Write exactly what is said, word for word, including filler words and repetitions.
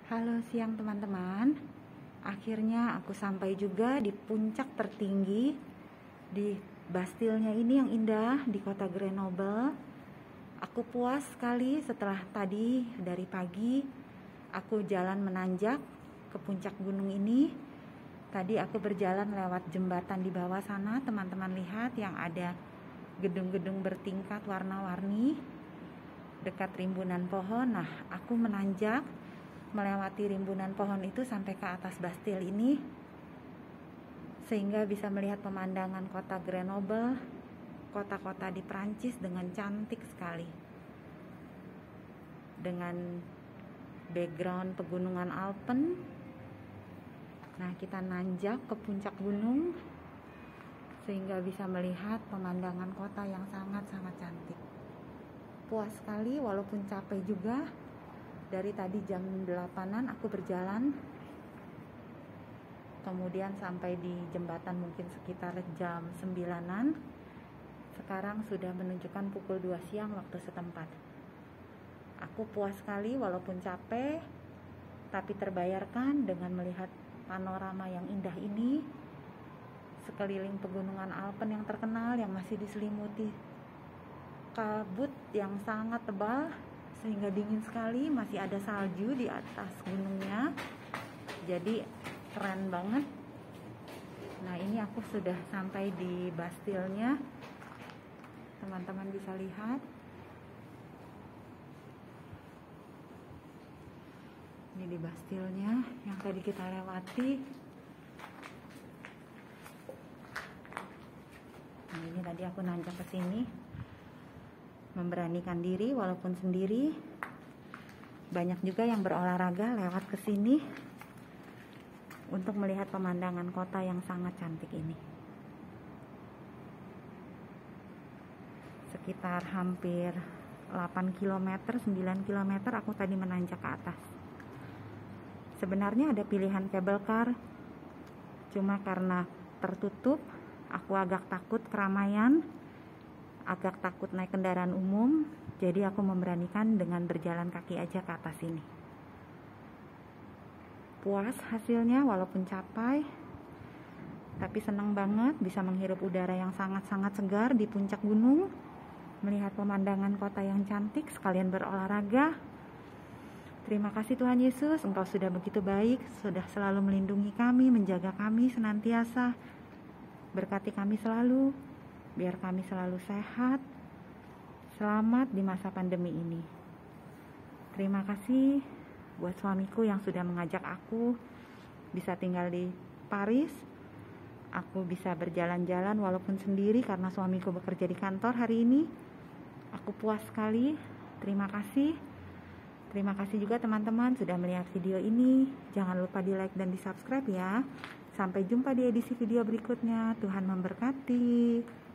Halo siang teman-teman. Akhirnya aku sampai juga di puncak tertinggi di Bastilnya ini yang indah di kota Grenoble. Aku puas sekali setelah tadi dari pagi aku jalan menanjak ke puncak gunung ini. Tadi aku berjalan lewat jembatan di bawah sana, teman-teman lihat yang ada gedung-gedung bertingkat warna-warni dekat rimbunan pohon. Nah, aku menanjak melewati rimbunan pohon itu sampai ke atas Bastil ini, sehingga bisa melihat pemandangan kota Grenoble, kota-kota di Prancis dengan cantik sekali, dengan background pegunungan Alpen. Nah, kita nanjak ke puncak gunung sehingga bisa melihat pemandangan kota yang sangat-sangat cantik. Puas sekali walaupun capek juga. Dari tadi jam delapanan aku berjalan, kemudian sampai di jembatan mungkin sekitar jam sembilanan. Sekarang sudah menunjukkan pukul dua siang waktu setempat. Aku puas sekali walaupun capek, tapi terbayarkan dengan melihat panorama yang indah ini, sekeliling pegunungan Alpen yang terkenal yang masih diselimuti kabut yang sangat tebal sehingga dingin sekali, masih ada salju di atas gunungnya, jadi keren banget. Nah, ini aku sudah sampai di Bastilnya, teman-teman bisa lihat ini di Bastilnya yang tadi kita lewati. Nah, ini tadi aku nanjak ke sini, memberanikan diri walaupun sendiri. Banyak juga yang berolahraga lewat ke sini untuk melihat pemandangan kota yang sangat cantik ini. Sekitar hampir delapan kilometer, sembilan kilometer aku tadi menanjak ke atas. Sebenarnya ada pilihan cable car, cuma karena tertutup aku agak takut keramaian, agak takut naik kendaraan umum, jadi aku memberanikan dengan berjalan kaki aja ke atas ini. Puas hasilnya walaupun capai, tapi senang banget bisa menghirup udara yang sangat-sangat segar di puncak gunung, melihat pemandangan kota yang cantik, sekalian berolahraga. Terima kasih Tuhan Yesus, Engkau sudah begitu baik, sudah selalu melindungi kami, menjaga kami senantiasa. Berkati kami selalu, biar kami selalu sehat, selamat di masa pandemi ini. Terima kasih buat suamiku yang sudah mengajak aku bisa tinggal di Paris. Aku bisa berjalan-jalan walaupun sendiri karena suamiku bekerja di kantor hari ini. Aku puas sekali. Terima kasih. Terima kasih juga teman-teman sudah melihat video ini. Jangan lupa di like dan di subscribe ya. Sampai jumpa di edisi video berikutnya. Tuhan memberkati.